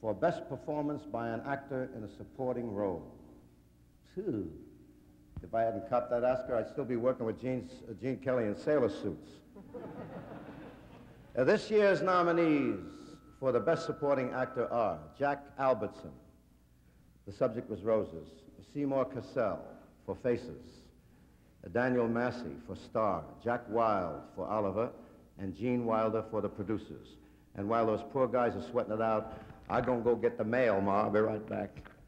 for Best Performance by an Actor in a Supporting Role. Phew. If I hadn't copped that Oscar, I'd still be working with Gene Kelly in sailor suits. This year's nominees for the Best Supporting Actor are Jack Albertson. The subject was Roses. Seymour Cassell for Faces. Daniel Massey for Star. Jack Wilde for Oliver. And Gene Wilder for The Producers. And while those poor guys are sweating it out, I'm gonna go get the mail, Ma. I'll be right back.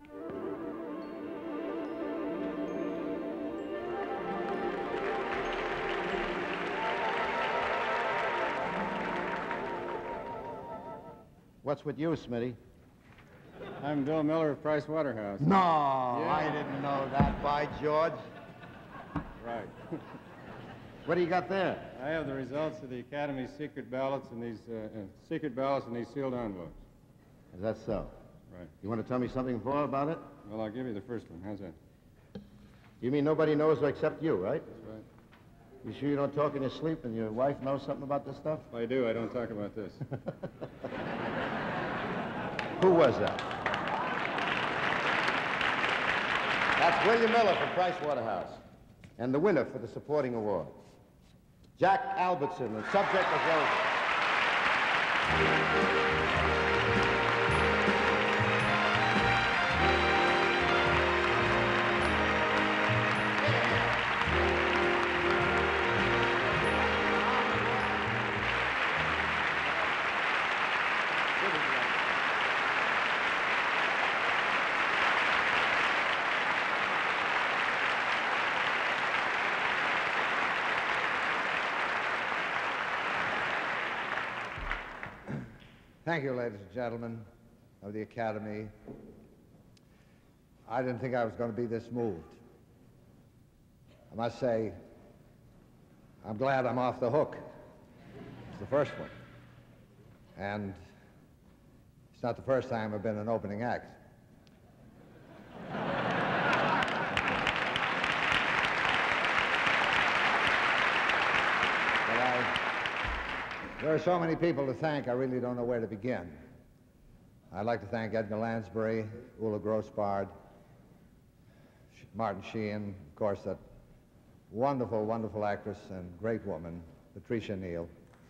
What's with you, Smitty? I'm Bill Miller of Price Waterhouse. No, Yeah. I didn't know that, by George. Right. What do you got there? I have the results of the Academy's secret ballots and these sealed envelopes. Is that so? Right. You want to tell me something more about it? Well, I'll give you the first one. How's that? You mean nobody knows except you, right? That's right. You sure you don't talk in your sleep and your wife knows something about this stuff? If I do, I don't talk about this. Who was that? That's William Miller from Price Waterhouse. And the winner for the supporting award, Jack Albertson, the subject was Roses. Thank you, ladies and gentlemen of the Academy. I didn't think I was going to be this moved. I must say, I'm glad I'm off the hook. It's the first one. And it's not the first time I've been an opening act. There are so many people to thank, I really don't know where to begin. I'd like to thank Edgar Lansbury, Ulla Grossbard, Martin Sheehan, of course, that wonderful, wonderful actress and great woman, Patricia Neal.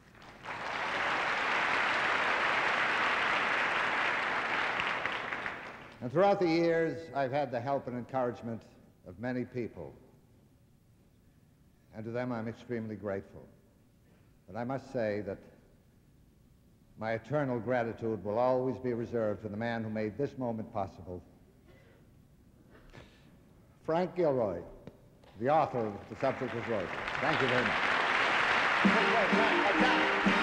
And throughout the years, I've had the help and encouragement of many people. And to them, I'm extremely grateful. But I must say that my eternal gratitude will always be reserved for the man who made this moment possible, Frank Gilroy, the author of The Subject Was Roses. Thank you very much.